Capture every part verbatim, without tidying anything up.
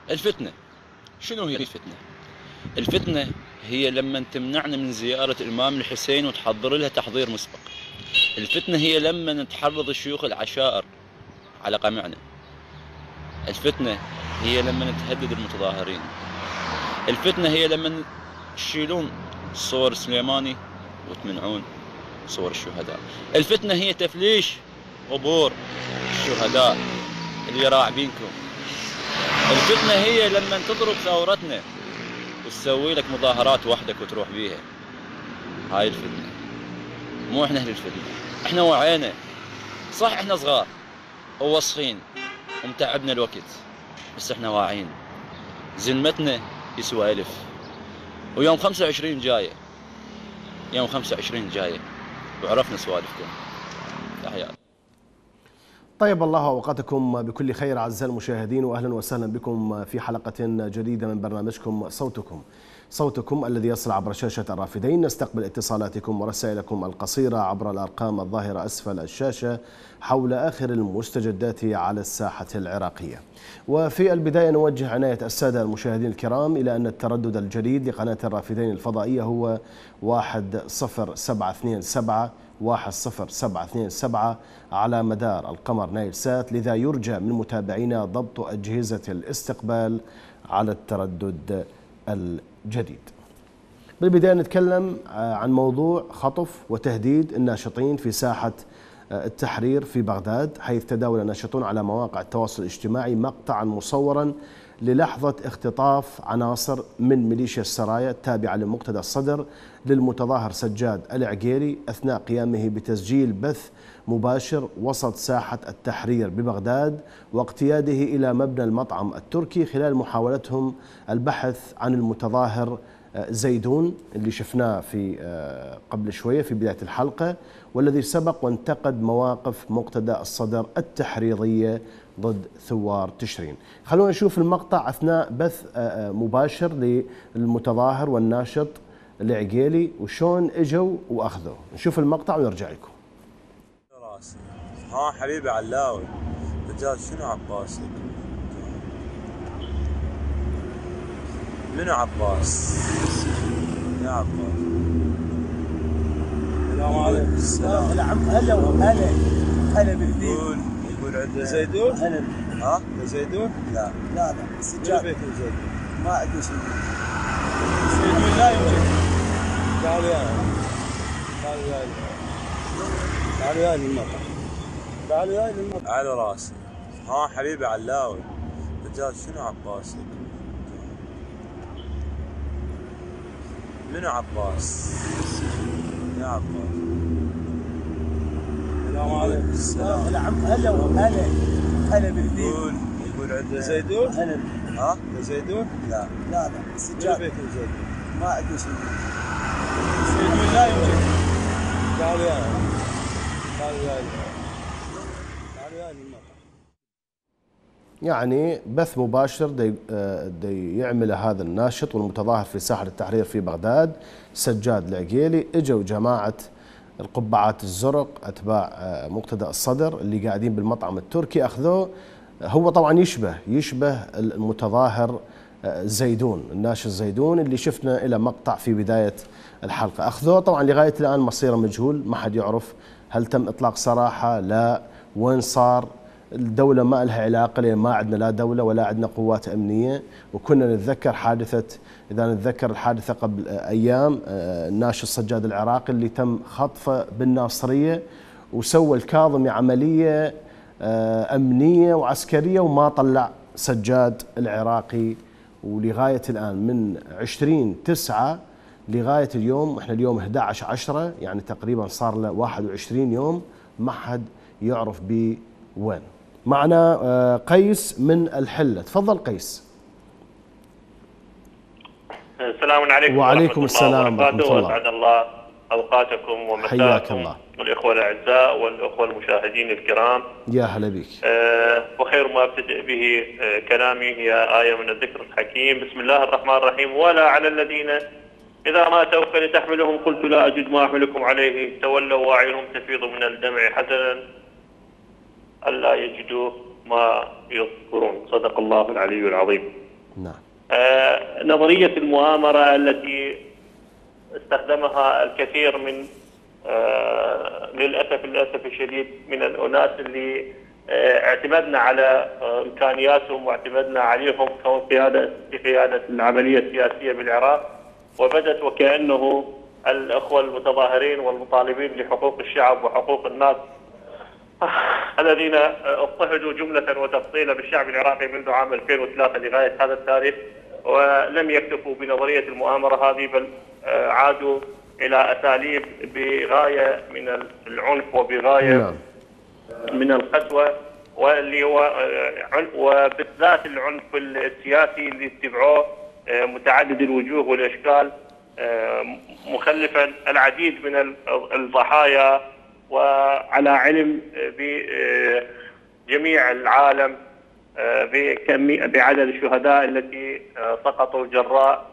الفتنة. شنو هي الفتنة؟ الفتنة هي لما تمنعنا من زيارة الإمام الحسين وتحضر لها تحضير مسبق. الفتنة هي لما تحرض الشيوخ العشائر على قمعنا. الفتنة هي لما تهدد المتظاهرين. الفتنة هي لما تشيلون صور سليماني وتمنعون صور الشهداء. الفتنة هي تفليش قبور الشهداء اللي راعبينكم. الفتنة هي لما تضرب ثورتنا وتسوي لك مظاهرات وحدك وتروح بيها. هاي الفتنة. مو احنا اهل الفتنة، احنا وعينا. صح احنا صغار ووسخين ومتعبنا الوقت، بس احنا واعين. زلمتنا يسوى الف. ويوم خمسة وعشرين جاية، يوم خمسة وعشرين جاية وعرفنا سوالفكم. تحياتي. طيب الله أوقاتكم بكل خير أعزائي المشاهدين، وأهلا وسهلا بكم في حلقة جديدة من برنامجكم صوتكم صوتكم الذي يصل عبر شاشة الرافدين. نستقبل اتصالاتكم ورسائلكم القصيرة عبر الأرقام الظاهرة أسفل الشاشة حول آخر المستجدات على الساحة العراقية. وفي البداية نوجه عناية السادة المشاهدين الكرام إلى أن التردد الجديد لقناة الرافدين الفضائية هو واحد صفر سبعة اثنين سبعة واحد صفر سبعة اثنين سبعة على مدار القمر نايل سات، لذا يرجى من متابعينا ضبط أجهزة الاستقبال على التردد الجديد. بالبداية نتكلم عن موضوع خطف وتهديد الناشطين في ساحة التحرير في بغداد، حيث تداول الناشطون على مواقع التواصل الاجتماعي مقطعا مصورا للحظة اختطاف عناصر من ميليشيا السرايا التابعة لمقتدى الصدر للمتظاهر سجاد العقيلي أثناء قيامه بتسجيل بث مباشر وسط ساحة التحرير ببغداد، واقتياده إلى مبنى المطعم التركي خلال محاولتهم البحث عن المتظاهر زيدون اللي شفناه في قبل شوية في بداية الحلقة، والذي سبق وانتقد مواقف مقتدى الصدر التحريضية ضد ثوار تشرين. خلونا نشوف المقطع أثناء بث مباشر للمتظاهر والناشط العقيلي وشون اجوا واخذوه. نشوف المقطع ونرجع لكم. ها حبيبي علاوي رجال شنو عباسك؟ منو عباس؟ يا عباس. السلام عليكم. السلام. هلا عم هلا وهلا هلا بالذيب. يقول يقول عنده زيدون؟ هلا. ها؟ عنده زيدون؟ لا. لا لا سجاد. بيت زيدون؟ ما ادري شيء. زيدون لا يوجد. تعالوا يا تعالوا يا تعالوا يا للمطعم. تعالوا يا للمطعم. على راسي. ها حبيبي علاوي رجال شنو عباسك؟ منو عباس؟ يا عباس. السلام عليكم. السلام. هلا عم هلا وهلا هلا بالذيب. يقول يقول عنده زيدون؟ هلا. ها؟ عنده زيدون؟ لا. لا لا سجاد. بيت زيدون؟ ما ادري شيء. زيدون لا يوجد. تعالوا يا تعالوا يا تعالوا يا للمطعم. يعني بث مباشر دي, دي يعمله هذا الناشط والمتظاهر في ساحة التحرير في بغداد سجاد العقيلي. اجوا جماعة القبعات الزرق اتباع مقتدى الصدر اللي قاعدين بالمطعم التركي اخذوه. هو طبعا يشبه يشبه المتظاهر زيدون، الناشط زيدون اللي شفنا الى مقطع في بداية الحلقة. اخذوه طبعا لغاية الان مصيره مجهول، ما حد يعرف هل تم اطلاق سراحة، لا وين صار. الدولة ما لها علاقة لأن ما عندنا لا دولة ولا عندنا قوات أمنية. وكنا نتذكر حادثة، إذا نتذكر الحادثة قبل أيام الناشط سجاد العراقي اللي تم خطفه بالناصرية وسوى الكاظمي عملية أمنية وعسكرية وما طلع سجاد العراقي. ولغاية الآن من عشرين تسعة لغاية اليوم، احنا اليوم أحد عشر عشرة يعني تقريبا صار له واحد وعشرين يوم ما حد يعرف بيه وين. معنا قيس من الحلة. تفضل قيس. السلام عليكم. وعليكم السلام ورحمة الله. وأسعد الله أوقاتكم ومساءكم الإخوة الأعزاء والأخوة المشاهدين الكرام. يا هلا بك. أه وخير ما ابتدئ به أه كلامي هي آية من الذكر الحكيم. بسم الله الرحمن الرحيم. ولا على الذين إذا ما أتوك لتحملهم قلت لا أجد ما أحملكم عليه تولوا وأعينهم تفيض من الدمع حزنا ألا يجدوا ما يذكرون. صدق الله العلي العظيم. نعم. آه، نظرية المؤامرة التي استخدمها الكثير من آه، للأسف للأسف الشديد من الأناس اللي آه، اعتمدنا على آه، إمكانياتهم واعتمدنا عليهم كقيادة في قيادة العملية السياسية بالعراق، وبدت وكأنه الأخوة المتظاهرين والمطالبين لحقوق الشعب وحقوق الناس الذين اضطهدوا جملة وتفصيلا بالشعب العراقي منذ عام ألفين وثلاثة لغاية هذا التاريخ، ولم يكتفوا بنظرية المؤامرة هذه، بل عادوا إلى أساليب بغاية من العنف وبغاية نعم. من القسوة، واللي هو وبالذات العنف السياسي اللي اتبعوه متعدد الوجوه والأشكال، مخلفا العديد من الضحايا، وعلى علم بجميع العالم بعدد الشهداء التي سقطوا جراء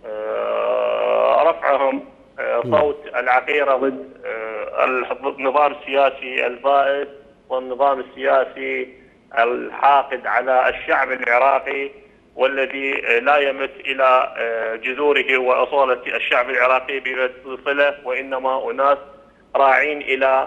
رفعهم صوت العقيرة ضد النظام السياسي البائد والنظام السياسي الحاقد على الشعب العراقي، والذي لا يمت إلى جذوره وأصالة الشعب العراقي بصلة، وإنما أناس راعين إلى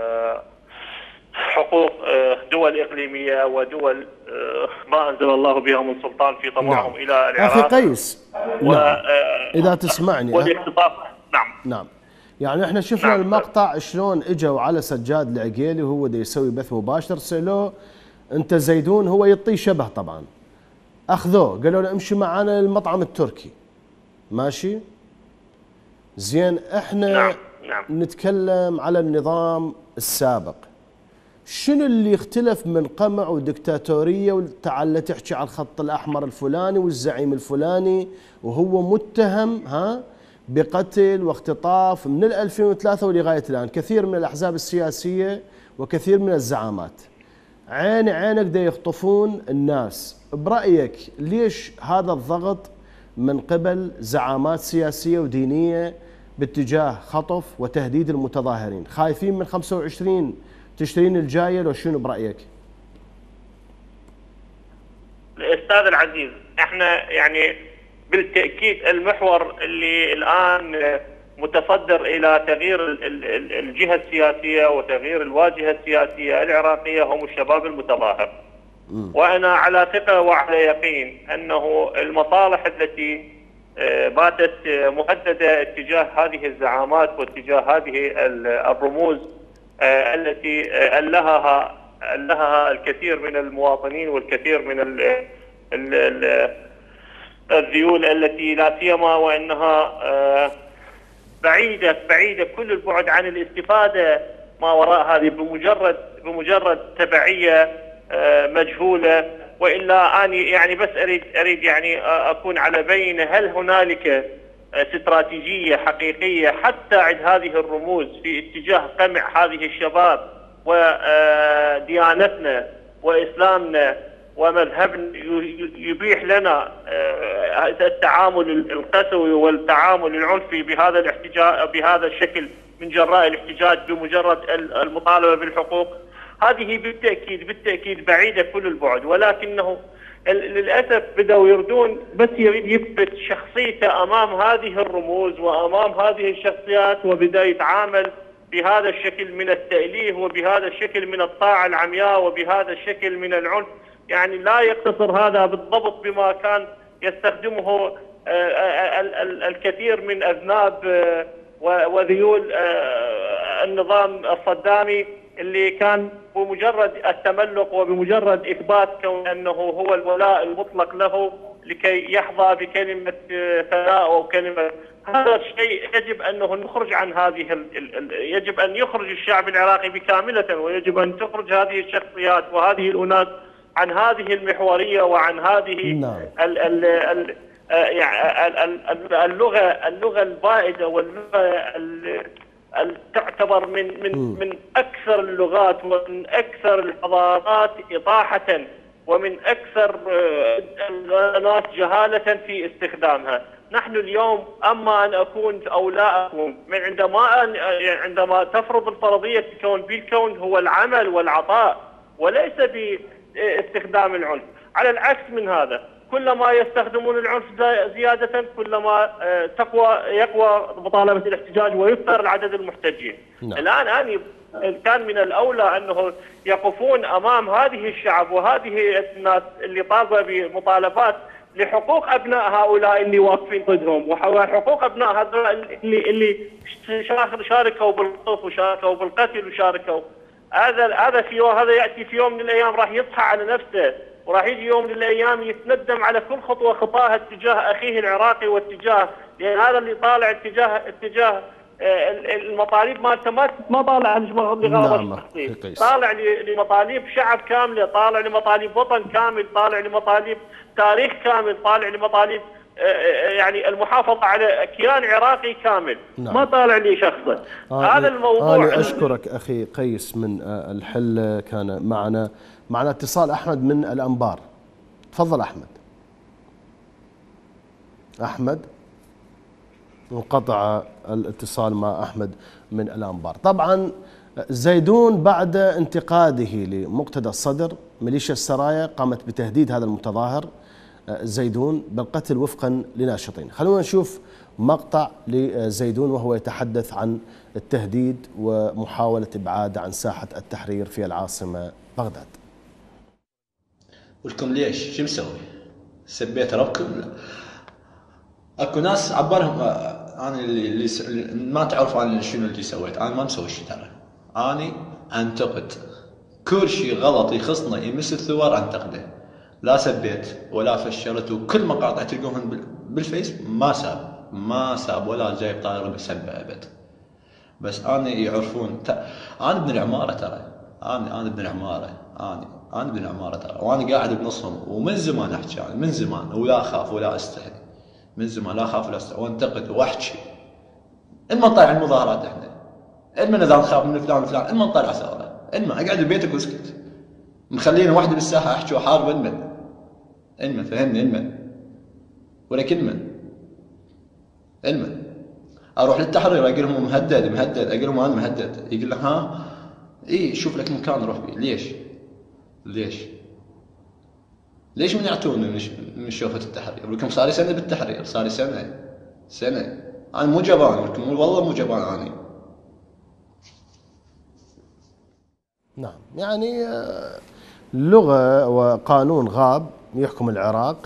حقوق دول إقليمية ودول ما أنزل الله بها من سلطان في طمعهم. نعم. إلى العراق. أخي قيس، و... نعم. إذا تسمعني والاختطاف. نعم نعم يعني احنا شفنا نعم. المقطع شلون اجوا على سجاد العقيلي وهو دا يسوي بث مباشر، سألوه انت زيدون، هو يعطيه شبه طبعا، اخذوه قالوا له امشي معنا للمطعم التركي. ماشي زين، احنا نعم. نعم. نتكلم على النظام السابق، شنو اللي اختلف من قمع ودكتاتوريه وتعال تحكي على الخط الاحمر الفلاني والزعيم الفلاني وهو متهم ها بقتل واختطاف من ألفين وثلاثة ولغايه الان، كثير من الاحزاب السياسيه وكثير من الزعامات عين عينك دا يخطفون الناس. برايك ليش هذا الضغط من قبل زعامات سياسيه ودينيه باتجاه خطف وتهديد المتظاهرين؟ خايفين من خمسة وعشرين تشرين الجايه لو شنو برايك؟ الاستاذ العزيز، احنا يعني بالتاكيد المحور اللي الان متصدر الى تغيير الجهه السياسيه وتغيير الواجهه السياسيه العراقيه هم الشباب المتظاهر. وانا على ثقه وعلى يقين انه المصالح التي باتت مهدده اتجاه هذه الزعامات واتجاه هذه الرموز التي ألهها ألهها الكثير من المواطنين والكثير من ال ال الذيول التي لا سيما وانها بعيده بعيده كل البعد عن الاستفاده ما وراء هذه، بمجرد بمجرد تبعيه مجهوله. والا اني يعني بس اريد اريد يعني اكون على بينه، هل هنالك استراتيجيه حقيقيه حتى عند هذه الرموز في اتجاه قمع هذه الشباب وديانتنا واسلامنا ومذهبنا يبيح لنا التعامل القسوي والتعامل العنفي بهذا الاحتجاج بهذا الشكل من جراء الاحتجاج بمجرد المطالبه بالحقوق؟ هذه بالتاكيد بالتاكيد بعيده كل البعد، ولكنه للاسف بدأوا يردون بس يريد يثبت شخصيته امام هذه الرموز وامام هذه الشخصيات، وبدأ يتعامل بهذا الشكل من التأليه وبهذا الشكل من الطاعة العمياء وبهذا الشكل من العنف. يعني لا يقتصر هذا بالضبط بما كان يستخدمه الكثير من أذناب وذيول النظام الصدامي، اللي كان بمجرد التملق وبمجرد إثبات كون أنه هو الولاء المطلق له لكي يحظى بكلمة ثناء أو كلمة. هذا الشيء يجب أنه نخرج عن هذه ال... يجب أن يخرج الشعب العراقي بكاملة، ويجب أن تخرج هذه الشخصيات وهذه الأناس عن هذه المحورية وعن هذه نعم. ال... ال... ال... يعني اللغة اللغة البائدة واللغة ال... تعتبر من من من اكثر اللغات ومن اكثر الحضارات اطاحه ومن اكثر الناس جهاله في استخدامها. نحن اليوم اما ان اكون او لا اكون، من عندما أن عندما تفرض الفرضيه الكون بالكون هو العمل والعطاء وليس باستخدام العنف. على العكس من هذا، كلما يستخدمون العنف زيادة كلما تقوى يقوى مطالبة الاحتجاج ويكثر العدد المحتجين. نعم. الآن أنا كان من الأولى أنه يقفون أمام هذه الشعب وهذه الناس اللي طالبة بمطالبات لحقوق أبناء هؤلاء اللي واقفين ضدهم وحقوق أبناء هؤلاء اللي اللي شاركوا بالقصف وشاركوا بالقتل وشاركوا. هذا هذا في هذا يأتي في يوم من الأيام راح يصحى على نفسه وراح يجي يوم من الأيام يتندم على كل خطوة خطاها اتجاه أخيه العراقي واتجاه، لأن هذا اللي طالع اتجاه اتجاه المطالب مالته ما ما طالع لغرض شخصي، طالع لمطالب شعب كامله، طالع لمطالب وطن كامل، طالع لمطالب تاريخ كامل، طالع لمطالب يعني المحافظه على كيان عراقي كامل. نعم. ما طالع لي شخصه. آه هذا الموضوع. انا اشكرك اخي قيس من الحل، كان معنا معنا اتصال احمد من الانبار. تفضل احمد. احمد انقطع الاتصال مع أحمد من الأنبار. طبعا زيدون بعد انتقاده لمقتدى الصدر ميليشيا السرايا قامت بتهديد هذا المتظاهر زيدون بالقتل وفقا لناشطين. خلونا نشوف مقطع لزيدون وهو يتحدث عن التهديد ومحاولة إبعاده عن ساحة التحرير في العاصمة بغداد. ولكم ليش؟ شو مسوي؟ سبيت ربكم؟ اكو ناس عبالهم انا اللي, اللي ما تعرف انا شنو اللي سويت، انا ما مسوي شيء ترى. انا انتقد كل شيء غلط يخصنا يمس الثوار انتقده، لا سبيت ولا فشلت، وكل مقاطع تلقوهم بالفيس ما ساب ما ساب ولا جايب طائره بسبه ابد. بس انا يعرفون انا ابن العماره ترى، انا انا ابن العماره، انا انا ابن العماره ترى، وانا قاعد بنصهم ومن زمان احكي يعني من زمان ولا اخاف ولا استحي من زمان، لا اخاف ولا استحي وانتقد واحكي. اما نطلع المظاهرات احنا، اما اذا نخاف من فلان وفلان، اما نطلع ثوره، اما اقعد ببيتك واسكت. مخليني وحدي بالساحه احكي واحارب انمن. انمن فهمني انمن. ولا كلمه. انمن. اروح للتحرير اقول لهم مهدد مهدد، اقول لهم انا مهدد، يقول لك ها؟ اي شوف لك مكان روح فيه، ليش؟ ليش؟ ليش منعتوني من شوفة التحرير؟ اقول لكم صار لي سنه بالتحرير، صار لي سنه سنه، انا مو جبان، اقول لكم والله مو جبان انا. نعم، يعني لغه وقانون غاب يحكم العراق،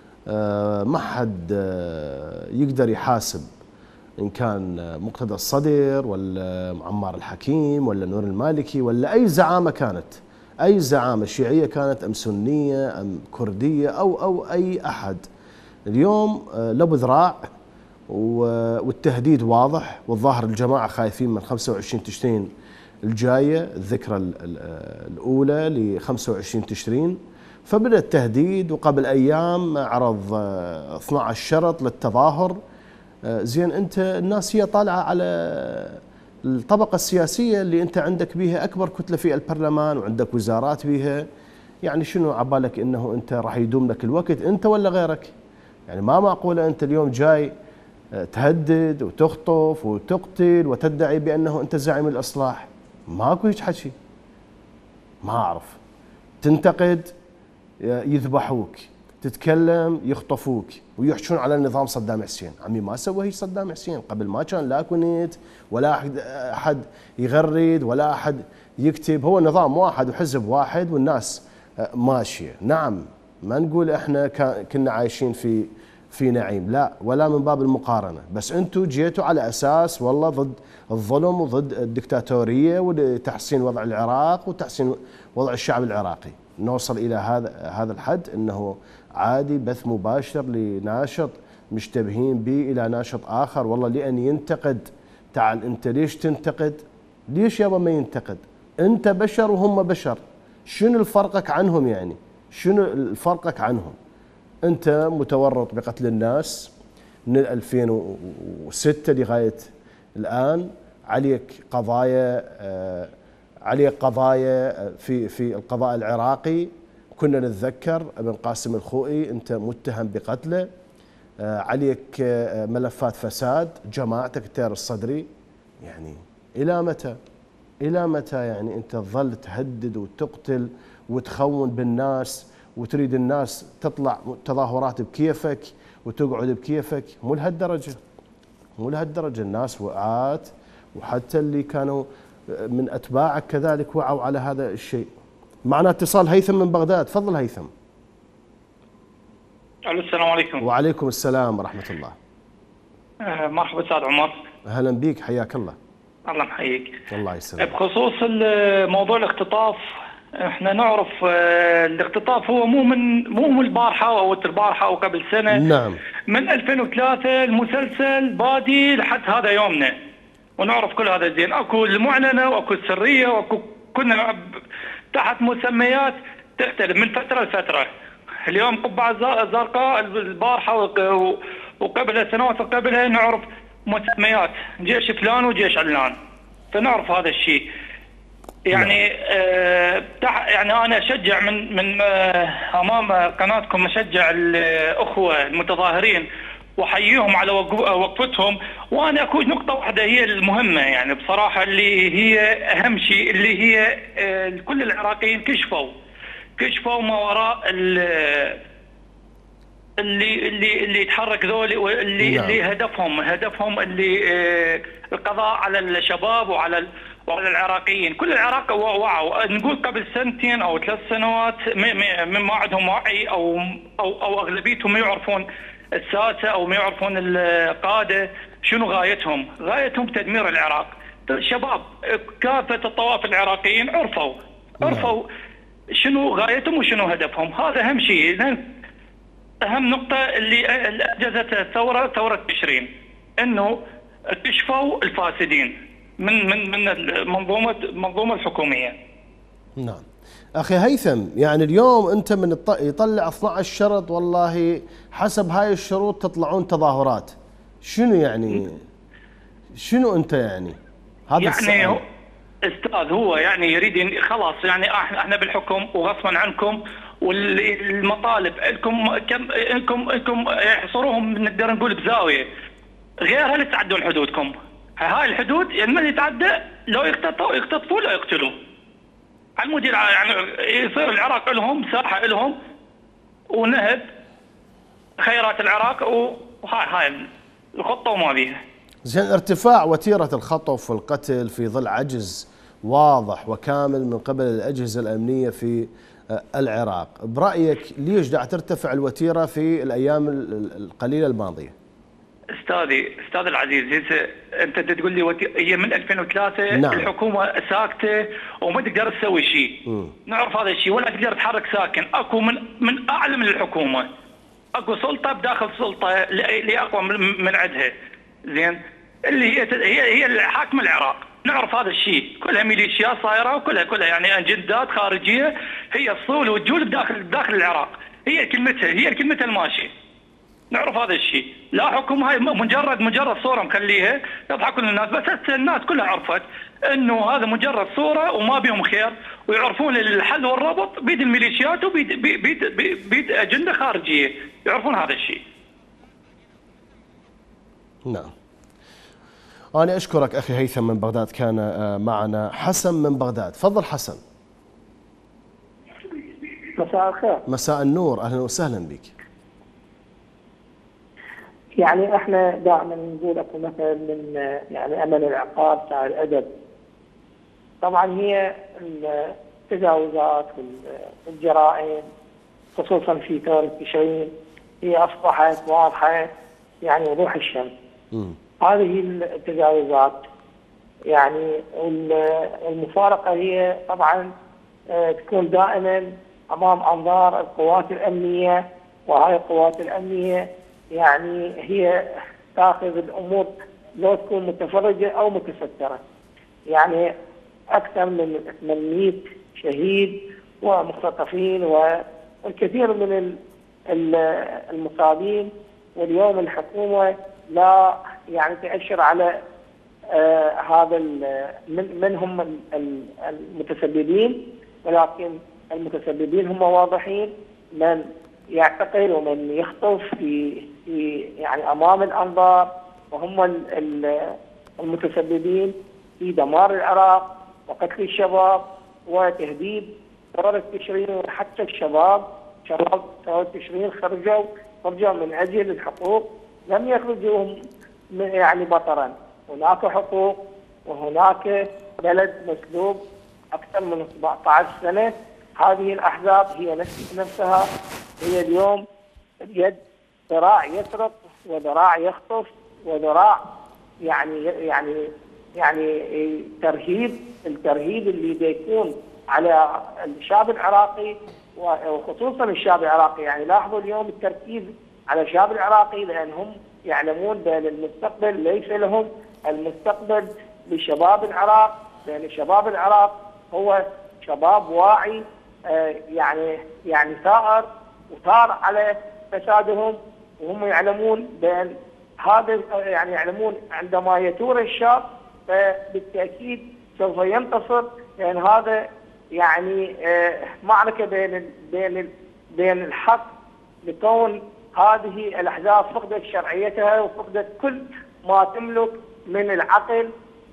ما حد يقدر يحاسب إن كان مقتدى الصدر ولا عمار الحكيم ولا نور المالكي ولا أي زعامة كانت، أي زعامة شيعية كانت أم سنية أم كردية أو أو أي أحد. اليوم له ذراع والتهديد واضح، والظاهر الجماعة خايفين من خمسة وعشرين تشرين الجاية، الذكرى الأولى ل خمسة وعشرين تشرين، فبدأ التهديد. وقبل أيام عرض اثني عشر شرط للتظاهر. زين انت الناس هي طالعه على الطبقه السياسيه اللي انت عندك بيها اكبر كتله في البرلمان وعندك وزارات بيها، يعني شنو عبالك انه انت راح يدوم لك الوقت انت ولا غيرك؟ يعني ما معقوله انت اليوم جاي تهدد وتخطف وتقتل وتدعي بانه انت زعيم الاصلاح. ماكو هيك حكي. ما اعرف. تنتقد يذبحوك، تتكلم يخطفوك ويحشون على نظام صدام حسين. عمي ما سوى هيك صدام حسين، قبل ما كان لا كنت ولا أحد, أحد يغرد ولا أحد يكتب، هو نظام واحد وحزب واحد والناس ماشية. نعم ما نقول احنا كنا عايشين في في نعيم، لا، ولا من باب المقارنة، بس انتم جيتوا على أساس والله ضد الظلم وضد الدكتاتورية وتحسين وضع العراق وتحسين وضع الشعب العراقي. نوصل إلى هذا هذا الحد أنه عادي بث مباشر لناشط مشتبهين به إلى ناشط آخر والله لأن ينتقد. تعال أنت ليش تنتقد؟ ليش يابا ما ينتقد؟ أنت بشر وهم بشر، شنو الفرقك عنهم؟ يعني شنو الفرقك عنهم؟ أنت متورط بقتل الناس من ألفين وستة لغاية الآن، عليك قضايا آه عليك قضايا في في القضاء العراقي. كنا نتذكر ابن قاسم الخوئي انت متهم بقتله، عليك ملفات فساد، جماعتك التيار الصدري. يعني الى متى؟ الى متى يعني انت تظل تهدد وتقتل وتخون بالناس وتريد الناس تطلع تظاهرات بكيفك وتقعد بكيفك. مو لهالدرجة، مو لهالدرجة. الناس وعات، وحتى اللي كانوا من أتباعك كذلك وعوا على هذا الشيء. معنا اتصال هيثم من بغداد. تفضل هيثم. السلام عليكم. وعليكم السلام ورحمة الله. آه مرحبا استاذ عمر. اهلا بك، حياك الله. الله يحييك. الله يسلمك. بخصوص موضوع الاختطاف، احنا نعرف الاختطاف هو مو من مو من البارحه او البارحه او قبل سنه. نعم. من ألفين وثلاثة المسلسل بادي لحد هذا يومنا، ونعرف كل هذا زين. اكو المعلنه واكو السريه واكو كنا تحت مسميات تختلف من فتره لفتره. اليوم قبعه زرقاء، البارحه وقبلها سنوات وقبلها نعرف مسميات جيش فلان وجيش علان، فنعرف هذا الشيء. يعني آه يعني انا اشجع من من آه امام قناتكم، اشجع الاخوه المتظاهرين واحييهم على وقفتهم. وانا اكو نقطه واحده هي المهمه يعني بصراحه، اللي هي اهم شيء، اللي هي آه كل العراقيين كشفوا كشفوا ما وراء اللي اللي اللي يتحرك ذولي، واللي نعم. اللي هدفهم هدفهم اللي آه القضاء على الشباب وعلى وعلى العراقيين. كل العراق وعوا. نقول قبل سنتين او ثلاث سنوات من ما عندهم وعي او او او اغلبيتهم ما يعرفون الساسه او ما يعرفون القاده شنو غايتهم. غايتهم تدمير العراق. الشباب كافه الطوائف العراقيين عرفوا عرفوا شنو غايتهم وشنو هدفهم. هذا اهم شيء. اهم نقطه اللي انجزتها الثوره ثوره تشرين، انه كشفوا الفاسدين من من من المنظومه المنظومه الحكوميه. نعم. اخي هيثم، يعني اليوم انت من يطلع اثني عشر شرط، والله حسب هاي الشروط تطلعون تظاهرات. شنو يعني؟ شنو انت يعني؟ هذا يعني السؤال. هو استاذ هو يعني يريد خلاص، يعني احنا احنا بالحكم وغصبا عنكم، والمطالب لكم كم انكم انكم يحصروهم نقدر نقول بزاويه، غيرها اللي تعدون حدودكم. هاي الحدود يعني من يتعدى لو يختطفوا يختطفوا لو يقتلوا. على المدير يعني يصير العراق لهم ساحه لهم ونهب خيرات العراق، وهاي هاي الخطه وما بيها. زين، ارتفاع وتيره الخطف والقتل في ظل عجز واضح وكامل من قبل الاجهزه الامنيه في العراق، برايك ليش دا ترتفع الوتيره في الايام القليله الماضيه؟ استاذي استاذ العزيز، انت تقول لي هي من ألفين وثلاثة. نعم. الحكومه ساكته وما تقدر تسوي شيء. نعرف هذا الشيء، ولا تقدر تحرك ساكن. اكو من من اعلى من الحكومه، اكو سلطه بداخل سلطه اللي اقوى من عندها. زين، اللي هي هي هي حاكم العراق. نعرف هذا الشيء، كلها ميليشيات صايره وكلها كلها يعني اجندات خارجيه، هي الصول والجول بداخل داخل العراق. هي كلمتها هي كلمتها الماشيه. نعرف هذا الشيء. لا حكم، هاي مجرد مجرد صوره مخليها يضحكون الناس، بس هسه الناس كلها عرفت انه هذا مجرد صوره وما بيهم خير، ويعرفون الحل والربط بيد الميليشيات وبيد بيد بيد, بيد اجنده خارجيه، يعرفون هذا الشيء. نعم. أنا أشكرك أخي هيثم من بغداد، كان معنا حسن من بغداد. تفضل حسن. مساء الخير. مساء النور، أهلا وسهلا بك. يعني احنا دائما نقول اكو مثل من يعني امل العقاب تاع الادب. طبعا هي التجاوزات والجرائم خصوصا في ثوره تشرين هي اصبحت واضحه يعني وضوح الشمس. م. هذه التجاوزات يعني المفارقه هي طبعا تكون دائما امام انظار القوات الامنيه، وهاي القوات الامنيه يعني هي تاخذ الامور لو تكون متفرجه او متستره. يعني اكثر من ثمانمئة شهيد ومختطفين والكثير من المصابين، واليوم الحكومه لا يعني تأشر على آه هذا من, من هم المتسببين، ولكن المتسببين هم واضحين، من يعتقل ومن يخطف في في يعني امام الانظار، وهم المتسببين في دمار العراق وقتل الشباب وتهديد ثورة تشرين. وحتى الشباب شباب ثورة تشرين خرجوا خرجوا من أجل الحقوق، لم يخرجوا يعني بطرا. هناك حقوق وهناك بلد مسلوب أكثر من سبعة عشر سنة. هذه الأحزاب هي نفسها هي اليوم يد ذراع يسرق وذراع يخطف وذراع يعني يعني يعني ترهيب. الترهيب اللي بيكون على الشعب العراقي وخصوصا الشعب العراقي، يعني لاحظوا اليوم التركيز على الشعب العراقي لأنهم يعلمون بأن المستقبل ليس لهم، المستقبل لشباب العراق، لأن شباب العراق هو شباب واعي آه يعني يعني ثائر وثار على فسادهم، وهم يعلمون بأن هذا يعني يعلمون عندما يثور الشاب فبالتأكيد سوف ينتصر، لأن يعني هذا يعني آه معركة بين بين بين الحق، لكون هذه الأحزاب فقدت شرعيتها وفقدت كل ما تملك من العقل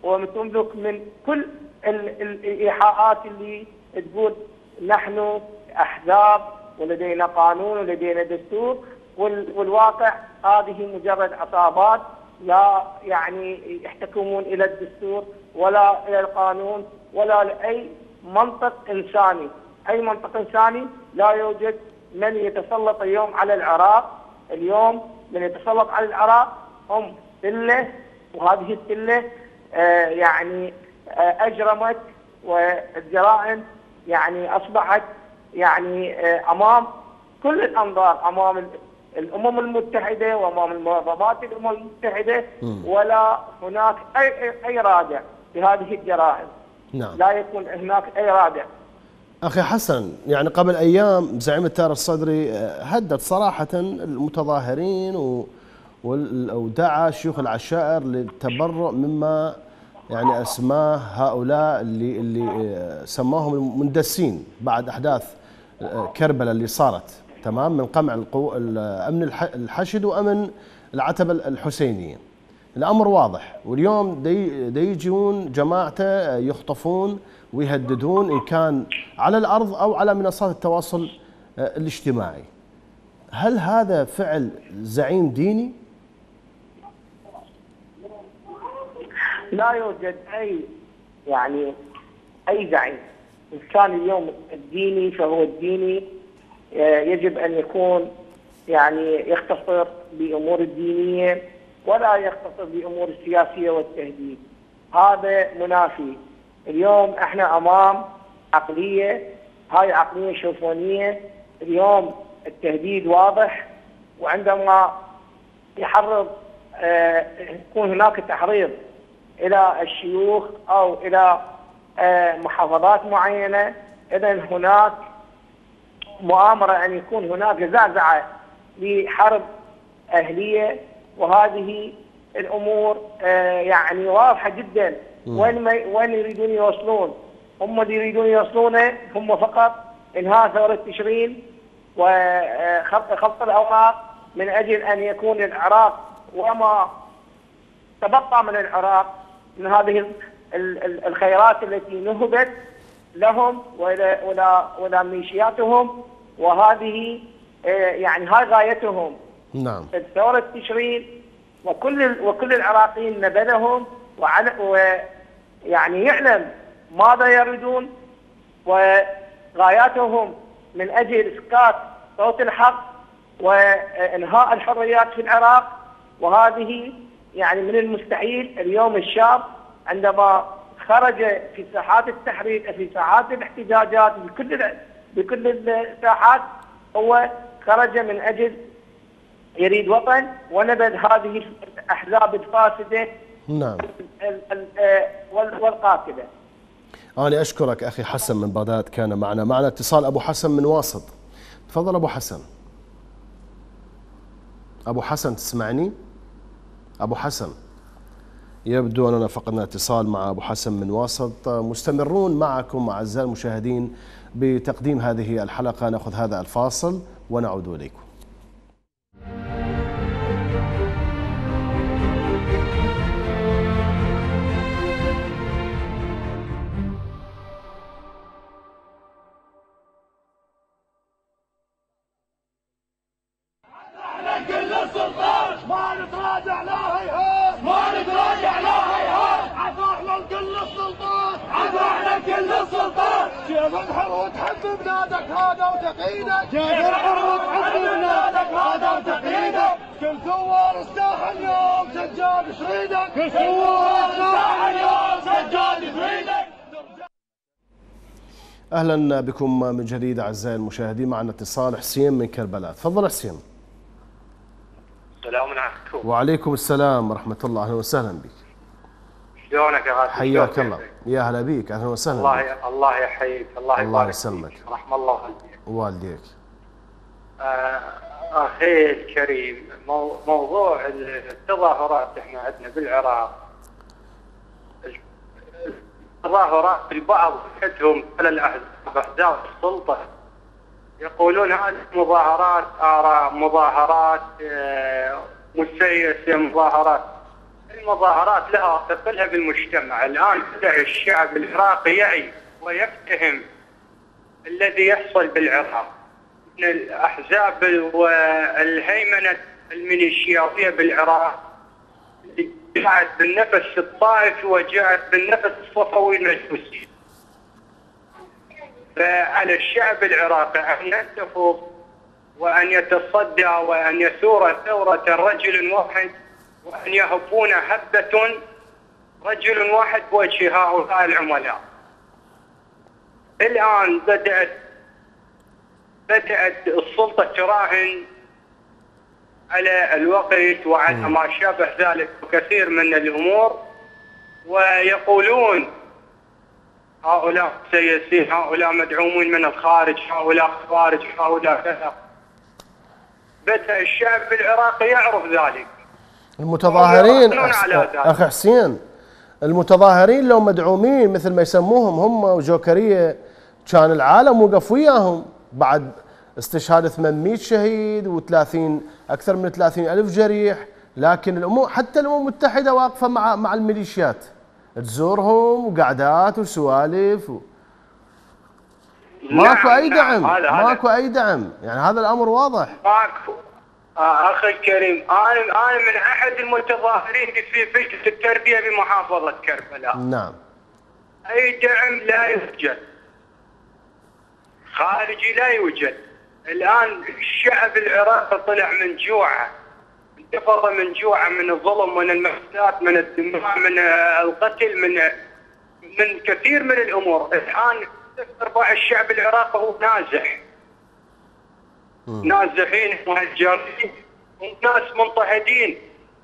وتملك من كل الإيحاءات اللي تقول نحن أحزاب ولدينا قانون ولدينا دستور، والواقع هذه مجرد عصابات لا يعني يحتكمون إلى الدستور ولا إلى القانون ولا لأي منطق إنساني. أي منطق إنساني لا يوجد. من يتسلط اليوم على العراق، اليوم من يتسلط على العراق هم سلة، وهذه السلة آه يعني آه أجرمت، والجرائم يعني أصبحت يعني آه أمام كل الأنظار، أمام الأمم المتحدة وأمام المنظمات الأمم المتحدة، ولا هناك أي أي رادع لهذه الجرائم. نعم. لا يكون هناك أي رادع. أخي حسن، يعني قبل أيام زعيم التيار الصدري هدد صراحة المتظاهرين ودعا شيوخ العشائر للتبرؤ مما يعني أسماه هؤلاء اللي اللي سماهم المندسين بعد أحداث كربلاء اللي صارت، تمام، من قمع القو... أمن الحشد وأمن العتبة الحسينية. الأمر واضح، واليوم دي, دي يجون جماعته يخطفون ويهددون إن كان على الأرض أو على منصات التواصل الاجتماعي. هل هذا فعل زعيم ديني؟ لا يوجد أي يعني أي زعيم. إن كان اليوم الديني فهو الديني يجب أن يكون يعني يختصر بأمور الدينية ولا يختصر بأمور السياسية والتهديد. هذا منافي. اليوم احنا امام عقليه، هاي عقليه شوفونيه. اليوم التهديد واضح، وعندما يحرض اه يكون هناك تحريض الى الشيوخ او الى اه محافظات معينه، اذا هناك مؤامره ان يكون هناك زعزعه لحرب اهليه، وهذه الامور اه يعني واضحه جدا. وين ما وين يريدون يوصلون؟ هم اللي يريدون يوصلونه هم فقط انهاء ثورة تشرين وخفض الاوراق من اجل ان يكون العراق وما تبقى من العراق من هذه الخيرات التي نهبت لهم ولا ولا ميليشياتهم، وهذه يعني هاي غايتهم. نعم. ثورة تشرين وكل وكل العراقيين نبذهم ويعني يعلم ماذا يريدون، وغاياتهم من أجل إسقاط صوت الحق وإنهاء الحريات في العراق. وهذه يعني من المستحيل اليوم الشاب عندما خرج في ساحات التحرير في ساحات الاحتجاجات بكل بكل الساحات هو خرج من أجل يريد وطن ونبذ هذه الأحزاب الفاسدة. نعم. والقاتلة. أنا أشكرك أخي حسن من بغداد، كان معنا معنا اتصال أبو حسن من واسط. تفضل أبو حسن. أبو حسن تسمعني؟ أبو حسن، يبدو أننا فقدنا اتصال مع أبو حسن من واسط. مستمرون معكم أعزائي المشاهدين بتقديم هذه الحلقة. نأخذ هذا الفاصل ونعود إليكم. للسلطان ما نتراجع لا هيهات ما نتراجع لا هيهات عطاحنا لكل السلطان عطاحنا لكل السلطان كيف انحر وتحب بلادك هذا وتقييدك كيف انحر وتحب بلادك هذا وتقييدك كل ثوار الساحل اليوم سجاد شريدك كل ثوار الساحل اليوم سجاد شريدك. اهلا بكم من جديد اعزائي المشاهدين، معنا اتصال حسين من كربلاء. تفضل حسين. السلام عليكم. وعليكم السلام ورحمه الله، اهلا وسهلا بك. شلونك يا غالي؟ حياك الله، يا هلا بك، اهلا وسهلا الله بك. ي... الله يحييك، الله يبارك الله يسلمك. رحم الله والديك. والديك. آه اخي الكريم، مو... موضوع التظاهرات احنا عندنا بالعراق، التظاهرات البعض عندهم على الاحزاب احزاب السلطه يقولون هذه مظاهرات آراء، مظاهرات آه مسيسه، مظاهرات. المظاهرات لها ثقلها بالمجتمع. الان بدا الشعب العراقي يعي ويفتهم الذي يحصل بالعراق من الاحزاب والهيمنه الميليشياويه بالعراق، جاءت بالنفس الطائفي وجاءت بالنفس الصفوي المجوسي. فعلى الشعب العراقي ان ينتفض وان يتصدى وان يثور ثوره رجل واحد، وان يهبون هبه رجل واحد بوجه هؤلاء العملاء. الان بدات بدات السلطه تراهن على الوقت وعلى ما شابه ذلك وكثير من الامور، ويقولون هؤلاء سياسيين، هؤلاء مدعومين من الخارج، هؤلاء خوارج، هؤلاء كذا. بدأ الشعب العراقي يعرف ذلك. المتظاهرين اخ حسين، المتظاهرين لو مدعومين مثل ما يسموهم هم وجوكريه كان العالم وقف وياهم بعد استشهاد ثمانمئة شهيد وثلاثين اكثر من ثلاثين ألف جريح، لكن الامم حتى الامم المتحده واقفه مع مع الميليشيات تزورهم وقعدات وسوالف و... ماكو اي دعم، ماكو اي دعم، يعني هذا الامر واضح. ماكو آه اخي الكريم، انا انا من احد المتظاهرين في فجأة التربيه بمحافظه كربلاء. نعم. اي دعم لا يوجد، خارجي لا يوجد. الان الشعب العراقي طلع من جوعه، انتفض من جوعه، من الظلم، من المأساة، من الدماء، من القتل، من من كثير من الامور. الان ارباع الشعب العراقي هو نازح. نازحين مهجرين وناس منطهدين.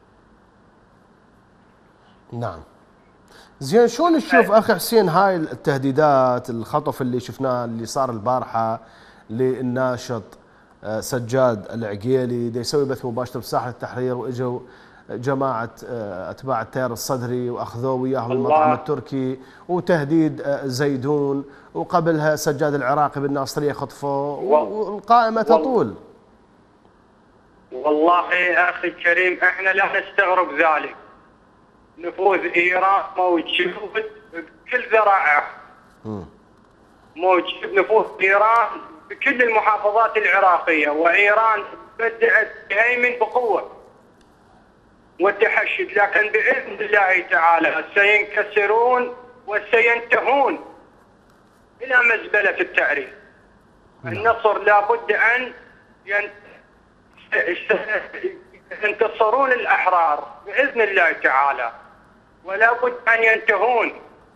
نعم. زين شلون تشوف اخي حسين هاي التهديدات، الخطف اللي شفناه اللي صار البارحه للناشط سجاد العقيلي دا يسوي بث مباشر بساحه التحرير، واجوا جماعه اتباع التيار الصدري واخذوه وياهم المطعم التركي، وتهديد زيدون، وقبلها سجاد العراقي بالناصريه خطفوه، والقائمه تطول. والله يا اخي الكريم احنا لا نستغرب ذلك. نفوذ ايران موجود بكل ذرائعه. موجود نفوذ ايران بكل المحافظات العراقيه، وايران بدات تهيمن بقوه والتحشد، لكن باذن الله تعالى سينكسرون وسينتهون الى مزبله التعريف. النصر لابد ان ينتصرون الاحرار باذن الله تعالى، ولا بد ان ينتهون.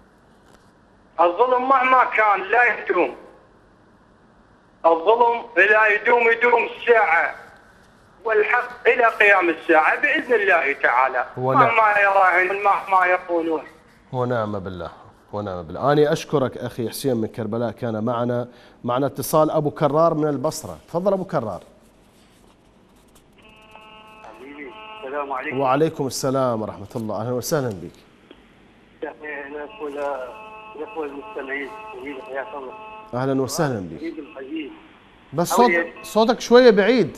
الظلم مهما كان لا يدوم، الظلم لا يدوم يدوم الساعه، والحق الى قيام الساعه باذن الله تعالى، مهما يراهن مهما يقولون. ونعم بالله، ونعم بالله. أنا أشكرك أخي حسين من كربلاء، كان معنا معنا اتصال أبو كرار من البصرة. تفضل أبو كرار. حبيبي السلام عليكم. وعليكم السلام ورحمة الله، أهلا وسهلا بك. نقول نقول المستمعين حبيبي حياك الله. أهلا وسهلا بك. حبيبي الحبيب. بس صوت صوتك شوية بعيد.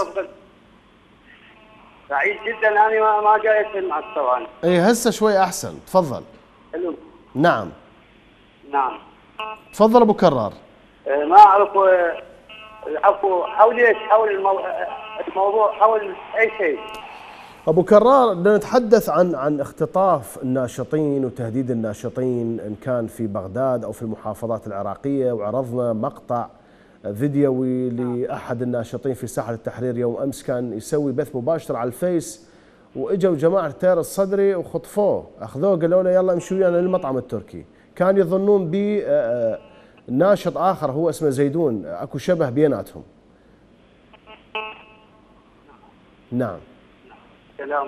بعيد جدا، أنا ما ما جاي اسمع الصوت. إي هسه شوي أحسن، تفضل. حلو. نعم. نعم. تفضل أبو كرار. ما أعرف العفو، حول حول المو... الموضوع حول اي شيء. ابو كرار، بدنا نتحدث عن عن اختطاف الناشطين وتهديد الناشطين ان كان في بغداد او في المحافظات العراقيه، وعرضنا مقطع فيديوي لاحد الناشطين في ساحه التحرير يوم امس، كان يسوي بث مباشر على الفيس، واجوا جماعه التيار الصدري وخطفوه، اخذوه قالوا له يلا امشي ويانا للمطعم التركي. كان يظنون ب ناشط اخر هو اسمه زيدون، اكو شبه بيناتهم. نعم. سلام.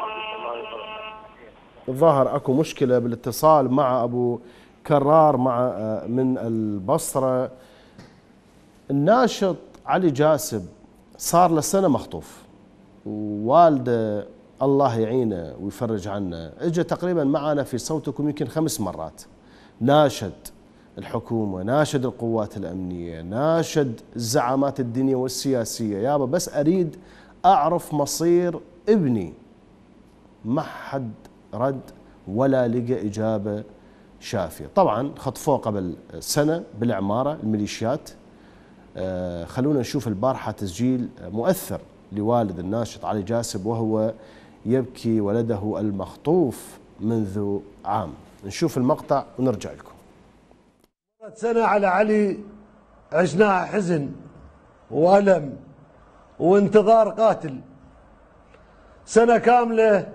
الظاهر اكو مشكله بالاتصال مع ابو كرار مع من البصره. الناشط علي جاسب صار له سنه مخطوف، ووالده الله يعينه ويفرج عنه اجى تقريبا معنا في صوتكم يمكن خمس مرات، ناشد الحكومه، ناشد القوات الامنيه، ناشد الزعامات الدينيه والسياسيه، يابا بس اريد اعرف مصير ابني. ما حد رد ولا لقى اجابه شافيه. طبعا خطفوه قبل سنه بالعماره الميليشيات. آه خلونا نشوف البارحه تسجيل مؤثر لوالد الناشط علي جاسب وهو يبكي ولده المخطوف منذ عام. نشوف المقطع ونرجع لكم. سنة على علي عشناها حزن وألم وانتظار قاتل، سنة كاملة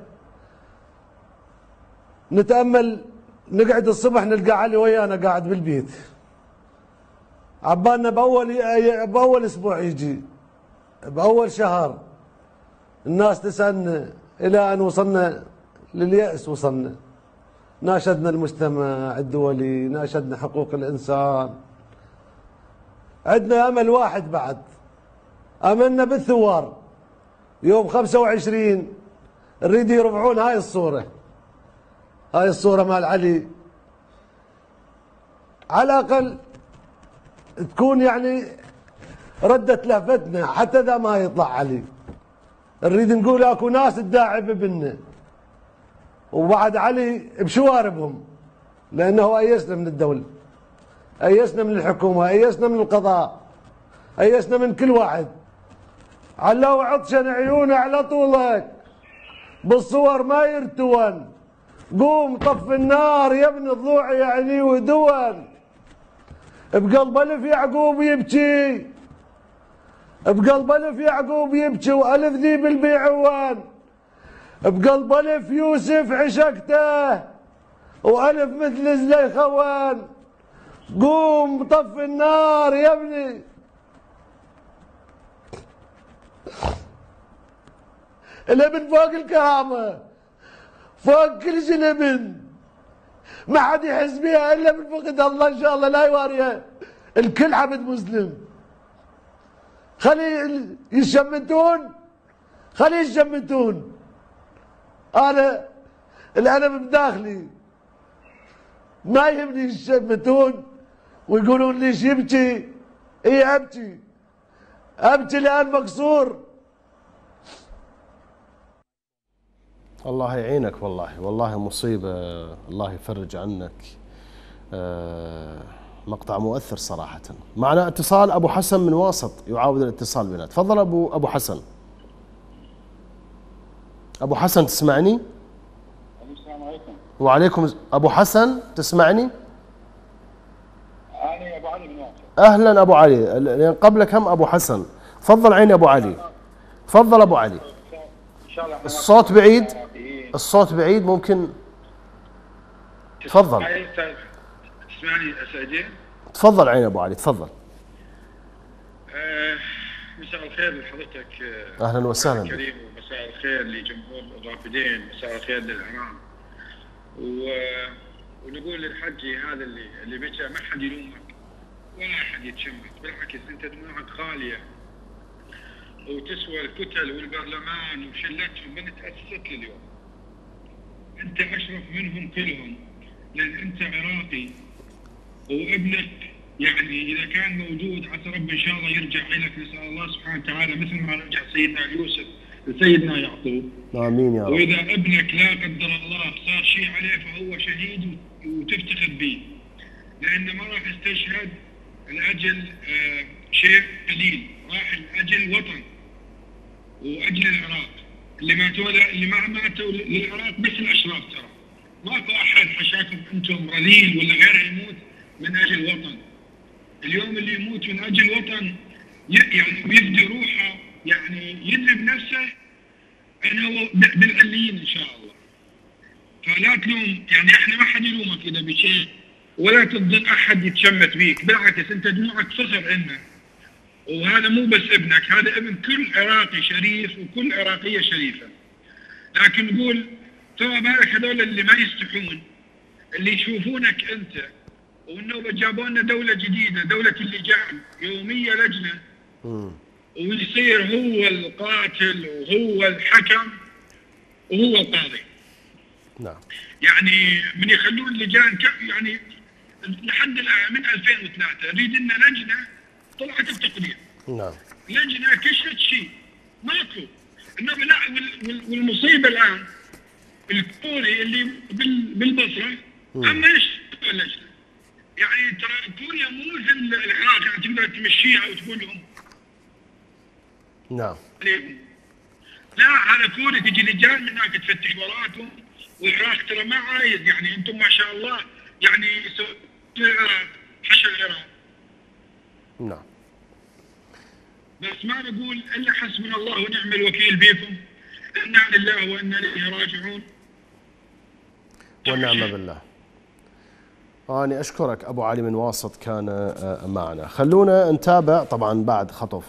نتأمل، نقعد الصبح نلقى علي ويانا قاعد بالبيت، عبالنا بأول بأول أسبوع يجي، بأول شهر الناس تسألنا إلى أن وصلنا لليأس. وصلنا ناشدنا المجتمع الدولي، ناشدنا حقوق الإنسان، عندنا أمل واحد بعد، أملنا بالثوار. يوم خمسة وعشرين نريد يرفعون هاي الصورة، هاي الصورة مال علي، على الأقل تكون يعني ردت لهفتنا حتى إذا ما يطلع علي. نريد نقول اكو ناس تداعي بابننا، وبعد علي بشواربهم، لانه ايسنا من الدوله، ايسنا من الحكومه، ايسنا من القضاء، ايسنا من كل واحد. علو عطشن عيونه على طولك، بالصور ما يرتون، قوم طف النار يا ابن الضوع يعني ودون. بقلب الف يعقوب يبكي، بقلب الف يعقوب يبكي والف ذي بالبيعوان، بقلب الف يوسف عشقته والف مثل زليخوان. قوم طف النار يا ابني. الابن فوق الكرامه، فوق كل شيء الابن، ما حد يحس بها الا من فقد الله ان شاء الله لا يواريها. الكل عبد مسلم، خلي يشمتون، خلي يشمتون. انا الالم بداخلي ما يهمني يشمتون ويقولون ليش يبكي. اي ابكي، ابكي الان مكسور. الله يعينك، والله والله مصيبه، الله يفرج عنك. أه مقطع مؤثر صراحة. معنا اتصال أبو حسن من واسط يعاود الاتصال بنا. تفضل أبو أبو حسن. أبو حسن تسمعني؟ السلام عليكم. وعليكم. أبو حسن تسمعني؟ أنا أبو علي من واسط. أهلا أبو علي، لأن قبلك هم أبو حسن. تفضل عيني أبو علي. تفضل أبو علي. إن شاء الله. الصوت بعيد، الصوت بعيد، ممكن تفضل. تسمعني سعيدين؟ تفضل عين ابو علي، تفضل. آه مساء الخير لحضرتك. آه اهلا وسهلا بك. كريم، ومساء الخير لجمهور الرافدين، مساء الخير للاعلام. و... ونقول للحجي هذا اللي اللي بكى ما حد يلومك ولا احد يتشمت، بالعكس انت دموعك خاليه وتسوى الكتل والبرلمان وشلتهم من تاسست اليوم. انت اشرف منهم كلهم، لان انت عراقي وابنك يعني اذا كان موجود عسى رب ان شاء الله يرجع لك، نسال الله سبحانه وتعالى مثل ما رجع سيدنا يوسف لسيدنا يعقوب. امين يا رب. واذا ابنك لا قدر الله صار شيء عليه فهو شهيد وتفتخر به، لانه ما راح يستشهد لاجل شيء قليل، راح لاجل وطن واجل العراق. اللي ماتوا اللي ما ماتوا للعراق بس الاشراف، ترى ماكو احد حشاكم انتم رذيل ولا غيره يموت من اجل وطن. اليوم اللي يموت من اجل وطن يعني ويفدي روحه، يعني يدري بنفسه انه هو بالعليين ان شاء الله. فلا تلوم، يعني احنا ما حد يلومك اذا بشيء، ولا تظن احد يتشمت بيك، بالعكس انت دموعك فخر انه، وهذا مو بس ابنك، هذا ابن كل عراقي شريف وكل عراقيه شريفه. لكن نقول فما بالك هذول اللي ما يستحون، اللي يشوفونك انت، والنوبه جابوا لنا دوله جديده، دوله اللجان، يوميه لجنه ويصير هو القاتل وهو الحكم وهو القاضي. نعم. يعني من يخلون لجان يعني لحد الان من ألفين وثلاثة نريد لنا لجنه طلعت بتقرير. نعم. لجنه كشفت شيء ماكو. انما لا، والمصيبه الان الكوري اللي بالبصره اما ايش اللجنه؟ يعني ترى كوريا مو مثل العراق يعني تقدر تمشيها وتقول لهم نعم. لا، هذا كوري تجي لجان من هناك تفتش وراكم، والعراق ترى ما عايز، يعني انتم ما شاء الله يعني العراق حشا العراق. نعم. بس ما نقول الا حسبنا الله ونعم الوكيل بكم، انا لله وانا اليه راجعون. والنعم بالله. أنا أشكرك أبو علي من واسط كان معنا. خلونا نتابع طبعا بعد خطف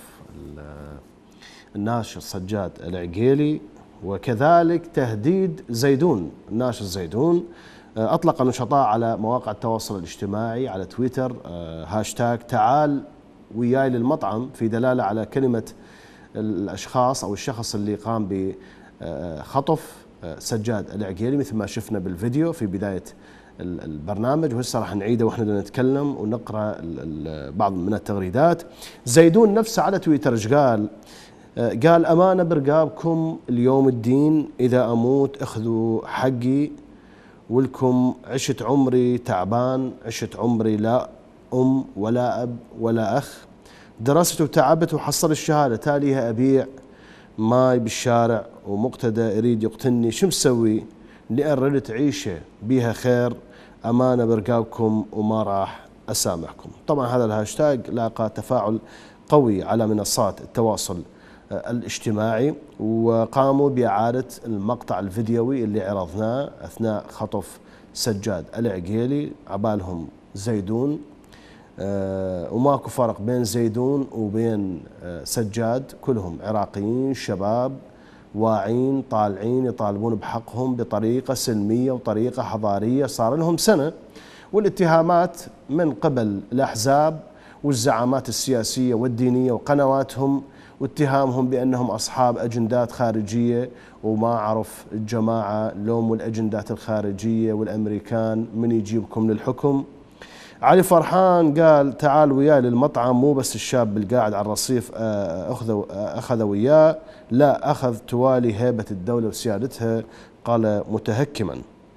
الناشر سجاد العقيلي وكذلك تهديد زيدون. الناشر زيدون أطلق النشطاء على مواقع التواصل الاجتماعي على تويتر هاشتاج تعال وياي للمطعم، في دلالة على كلمة الأشخاص أو الشخص اللي قام بخطف سجاد العقيلي مثل ما شفنا بالفيديو في بداية البرنامج، وهسه راح نعيده واحنا نتكلم ونقرا بعض من التغريدات. زيدون نفسه على تويتر ايش قال؟ قال امانه برقابكم اليوم الدين، اذا اموت اخذوا حقي، ولكم عشت عمري تعبان، عشت عمري لا ام ولا اب ولا اخ، درست وتعبت وحصل الشهاده، تاليها ابيع ماي بالشارع ومقتدى يريد يقتلني، شو مسوي؟ لأن ردت عيشه بيها خير، أمانة برقابكم وما راح أسامحكم. طبعا هذا الهاشتاج لاقى تفاعل قوي على منصات التواصل الاجتماعي، وقاموا بإعادة المقطع الفيديوي اللي عرضناه أثناء خطف سجاد العقيلي. عبالهم زيدون آه وماكو فرق بين زيدون وبين آه سجاد، كلهم عراقيين شباب واعين طالعين يطالبون بحقهم بطريقة سلمية وطريقة حضارية، صار لهم سنة، والاتهامات من قبل الأحزاب والزعامات السياسية والدينية وقنواتهم، واتهامهم بأنهم أصحاب أجندات خارجية، وما عرف الجماعة لوم الأجندات الخارجية والأمريكان من يجيبكم للحكم. علي فرحان قال تعال وياي للمطعم، مو بس الشاب القاعد على الرصيف أخذ أخذ وياه، لا أخذ توالي هيبة الدولة وسيادتها، قال متهكما.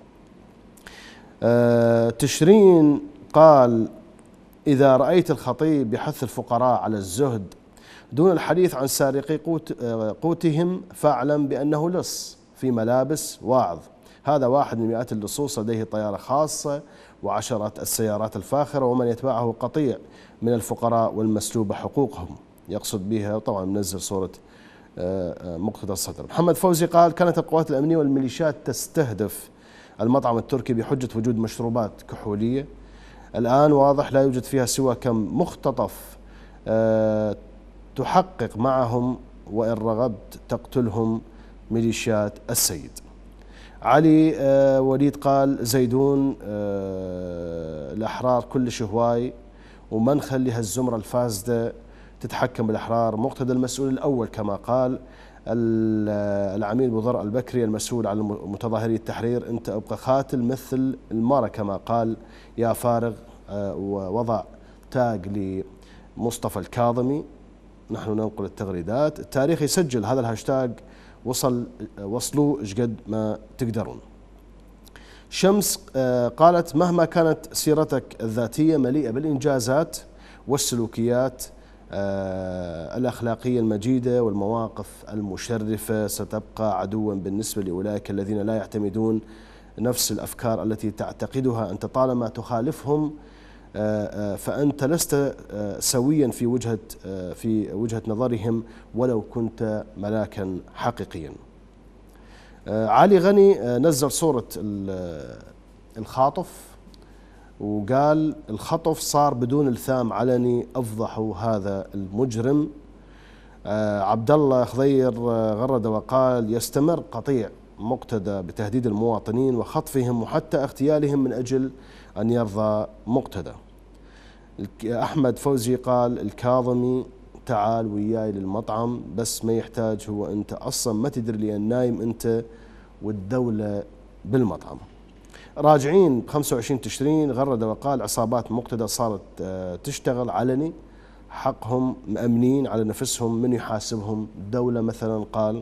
تشرين قال إذا رأيت الخطيب يحث الفقراء على الزهد دون الحديث عن سارقي قوت قوتهم فاعلم بأنه لص في ملابس واعظ. هذا واحد من مئات اللصوص لديه طيارة خاصة وعشرات السيارات الفاخرة، ومن يتبعه قطيع من الفقراء والمسلوبة حقوقهم، يقصد بها طبعا منزل صورة مقتدى الصدر. محمد فوزي قال كانت القوات الأمنية والميليشيات تستهدف المطعم التركي بحجة وجود مشروبات كحولية، الآن واضح لا يوجد فيها سوى كم مختطف تحقق معهم، وإن رغبت تقتلهم ميليشيات السيد. علي آه وليد قال زيدون آه الأحرار كلش هواي، وما نخلي هالزمرة الفاسدة تتحكم بالأحرار. مقتدى المسؤول الأول كما قال العميد بوذر البكري المسؤول عن متظاهري التحرير، أنت أبقى قاتل مثل المرة كما قال يا فارغ. آه ووضع تاج لمصطفى الكاظمي. نحن ننقل التغريدات. التاريخ يسجل هذا الهاشتاج وصل وصلوا ايش قد ما تقدرون. شمس قالت مهما كانت سيرتك الذاتية مليئة بالإنجازات والسلوكيات الأخلاقية المجيدة والمواقف المشرفة ستبقى عدوا بالنسبة لأولئك الذين لا يعتمدون نفس الأفكار التي تعتقدها أنت. طالما تخالفهم فأنت لست سويا في وجهة في وجهة نظرهم ولو كنت ملاكا حقيقيا. علي غني نزل صورة الخاطف وقال الخطف صار بدون الثام علني، أفضحوا هذا المجرم. عبد الله خضير غرد وقال يستمر قطيع مقتدى بتهديد المواطنين وخطفهم وحتى اغتيالهم من أجل أن يرضى مقتدى. أحمد فوزي قال الكاظمي تعال وياي للمطعم بس ما يحتاج، هو أنت أصلا ما تدري لأن نايم أنت والدولة بالمطعم. راجعين ب خمسة وعشرين تشرين غرد وقال عصابات مقتدى صارت تشتغل علني، حقهم مأمنين على نفسهم، من يحاسبهم؟ الدولة مثلا. قال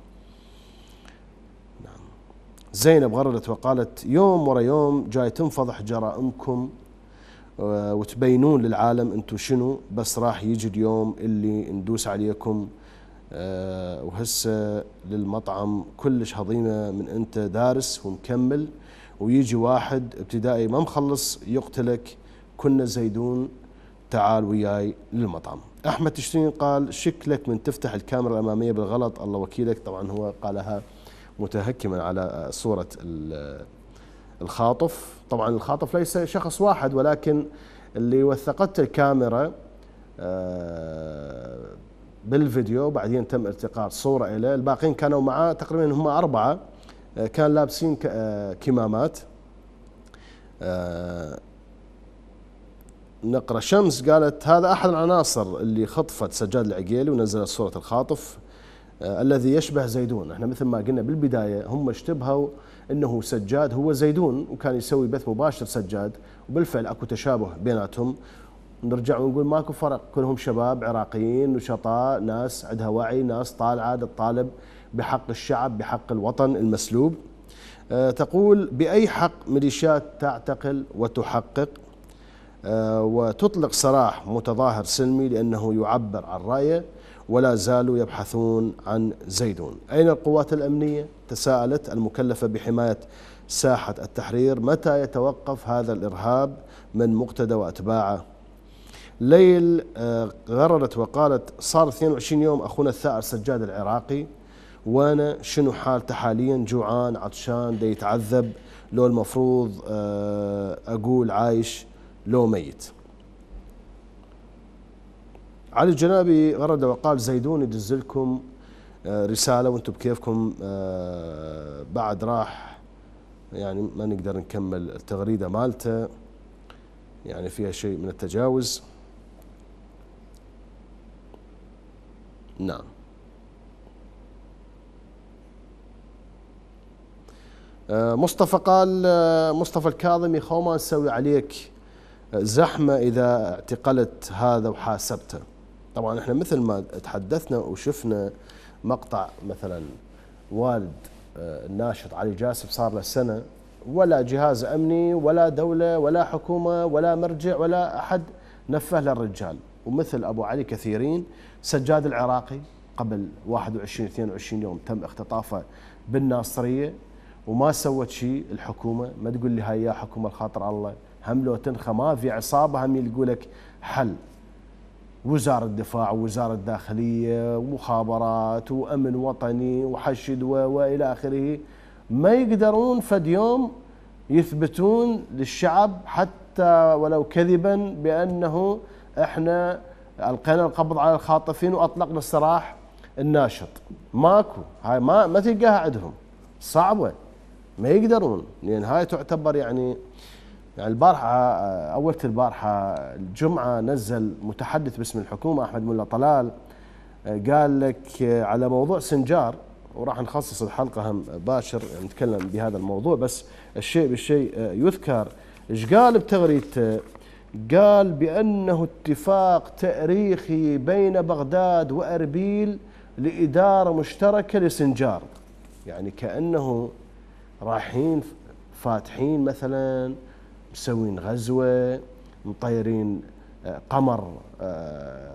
نعم. زينب غردت وقالت يوم ورا يوم جاي تنفضح جرائمكم وتبينون للعالم انتم شنو، بس راح يجي اليوم اللي ندوس عليكم. وهسه للمطعم كلش هضيمة من انت دارس ومكمل، ويجي واحد ابتدائي ما مخلص يقتلك. كنا زيدون تعال وياي للمطعم. أحمد تشرين قال شكلك من تفتح الكاميرا الأمامية بالغلط الله وكيلك. طبعا هو قالها متهكما على صورة الخاطف. طبعا الخاطف ليس شخص واحد، ولكن اللي وثقت الكاميرا بالفيديو بعدين تم التقاط صورة إليه، الباقين كانوا معاه تقريبا هم أربعة، كان لابسين كمامات. نقرأ شمس قالت هذا أحد العناصر اللي خطفت سجاد العقيلي ونزلت صورة الخاطف الذي يشبه زيدون. احنا مثل ما قلنا بالبداية هم اشتبهوا انه سجاد هو زيدون وكان يسوي بث مباشر سجاد، وبالفعل اكو تشابه بيناتهم. نرجع ونقول ماكو فرق، كلهم شباب عراقيين نشطاء، ناس عندها وعي، ناس طالعة تطالب بحق الشعب بحق الوطن المسلوب. أه تقول بأي حق ميليشيات تعتقل وتحقق أه وتطلق سراح متظاهر سلمي لأنه يعبر عن رأيه، ولا زالوا يبحثون عن زيدون. أين القوات الأمنية؟ تساءلت المكلفة بحماية ساحة التحرير. متى يتوقف هذا الإرهاب من مقتدى وأتباعه؟ ليل غررت وقالت صار اثنين وعشرين يوم أخونا الثائر سجاد العراقي، وأنا شنو حالته حاليا؟ جوعان عطشان دا يتعذب، لو المفروض أقول عايش لو ميت. علي الجنابي غرد وقال زيدون يدز لكم رسالة وانتم بكيفكم، بعد راح يعني ما نقدر نكمل التغريدة مالته، يعني فيها شيء من التجاوز. نعم. مصطفى قال مصطفى الكاظمي خو ما نسوي عليك زحمة إذا اعتقلت هذا وحاسبته. طبعا احنا مثل ما تحدثنا وشفنا مقطع مثلا والد الناشط علي جاسب صار له سنة، ولا جهاز أمني ولا دولة ولا حكومة ولا مرجع ولا أحد نفه للرجال. ومثل أبو علي كثيرين، سجاد العراقي قبل واحد وعشرين اثنين وعشرين يوم تم اختطافه بالناصرية وما سوت شيء الحكومة. ما تقول لي هاي يا حكومة الخاطر الله، هم لو تنخى ما في عصابة هم يلقوا لك حل. وزارة الدفاع ووزارة الداخلية ومخابرات وأمن وطني وحشد وإلى آخره، ما يقدرون فد يوم يثبتون للشعب حتى ولو كذبا بأنه احنا ألقينا القبض على الخاطفين وأطلقنا السراح الناشط. ماكو، هاي ما ما تلقاها عندهم، صعبة، ما يقدرون. لأن هاي تعتبر يعني يعني البارحة أولت البارحة الجمعة نزل متحدث باسم الحكومة أحمد ملا طلال، قال لك على موضوع سنجار، وراح نخصص الحلقة هم باشر نتكلم بهذا الموضوع، بس الشيء بالشيء يذكر. ايش قال بتغريدته؟ قال بأنه اتفاق تاريخي بين بغداد وأربيل لإدارة مشتركة لسنجار، يعني كأنه رايحين فاتحين مثلا مسوين غزوة، مطيرين قمر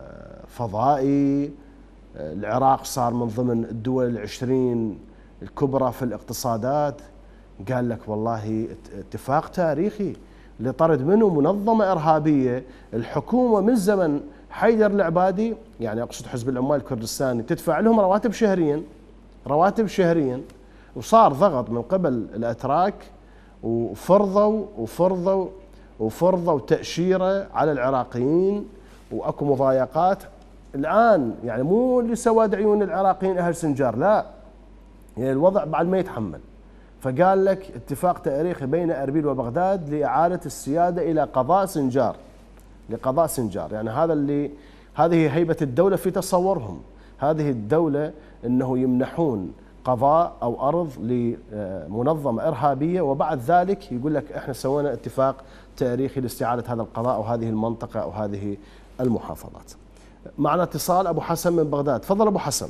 فضائي. العراق صار من ضمن الدول العشرين الكبرى في الاقتصادات. قال لك والله اتفاق تاريخي لطرد منه منظمة إرهابية الحكومة من زمن حيدر العبادي، يعني أقصد حزب العمال الكردستاني، تدفع لهم رواتب شهريا رواتب شهريا وصار ضغط من قبل الأتراك وفرضوا وفرضوا وفرضوا تأشيرة على العراقيين واكو مضايقات. الآن يعني مو اللي سواد عيون العراقيين أهل سنجار، لا، يعني الوضع بعد ما يتحمل. فقال لك اتفاق تاريخي بين أربيل وبغداد لإعادة السيادة إلى قضاء سنجار، لقضاء سنجار. يعني هذا اللي هذه هيبة الدولة في تصورهم، هذه الدولة أنه يمنحون قضاء أو أرض لمنظمة إرهابية وبعد ذلك يقول لك إحنا سوينا اتفاق تاريخي لاستعادة هذا القضاء أو هذه المنطقة أو هذه المحافظات. معنا اتصال أبو حسن من بغداد. تفضل أبو حسن.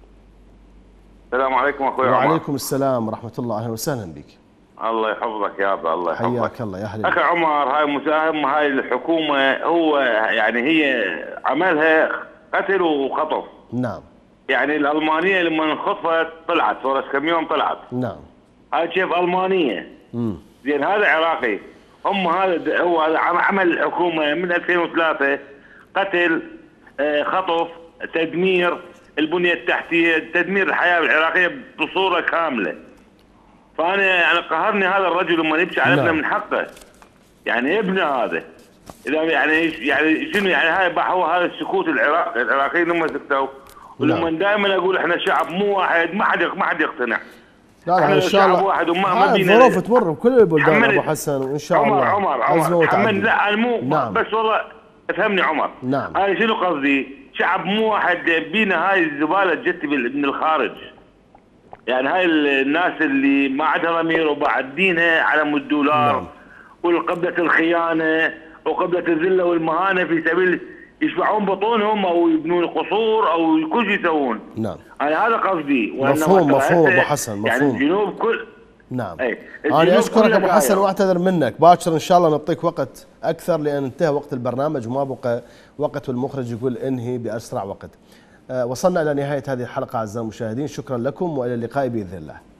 السلام عليكم اخوي عمر. وعليكم السلام ورحمه الله، اهلا وسهلا بك. الله يحفظك يا ابا، الله يحفظك. حياك الله يا اهلا. اخي عمر، هاي مساهم، هاي الحكومه هو يعني هي عملها قتل وخطف. نعم. يعني الالمانيه لما انخطفت طلعت صورة كم يوم طلعت. نعم. هاي كيف المانيه؟ امم زين هذا عراقي. هم هذا هو عمل الحكومه من ألفين وثلاثة، قتل، خطف، تدمير البنية التحتية، تدمير الحياة العراقية بصورة كاملة. فأنا يعني قهرني هذا الرجل لما يمشي على ابنه من حقه. يعني ابنه هذا إذا يعني يعني شنو يعني هاي هو هذا السكوت العراق العراقيين لما سكتوا. ولما دائما أقول احنا شعب مو واحد، ما حد ما حد يقتنع. لا لا ان شاء الله واحد وما ما الظروف تمر بكل البلدان ابو حسن وان شاء عمر الله. عمر عمر عمر لا انا مو نعم. بس والله افهمني عمر. نعم. انا شنو قصدي؟ شعب مو واحد بينا هاي الزباله جت من الخارج. يعني هاي الناس اللي ما عندها ضمير وبعد دينها على الدولار. نعم. والقبلة الخيانه وقبلة الذله والمهانه في سبيل يشبعون بطونهم او يبنون قصور او كل شيء يسوون. نعم. انا هذا قصدي. مفهوم مفهوم ابو حسن مفهوم. يعني الجنوب كل نعم. انا اشكرك ابو حسن واعتذر منك، باكر ان شاء الله نعطيك وقت اكثر لان انتهى وقت البرنامج وما بقى وقت، والمخرج يقول انهي باسرع وقت. أه وصلنا الى نهايه هذه الحلقه اعزائي المشاهدين، شكرا لكم والى اللقاء باذن الله.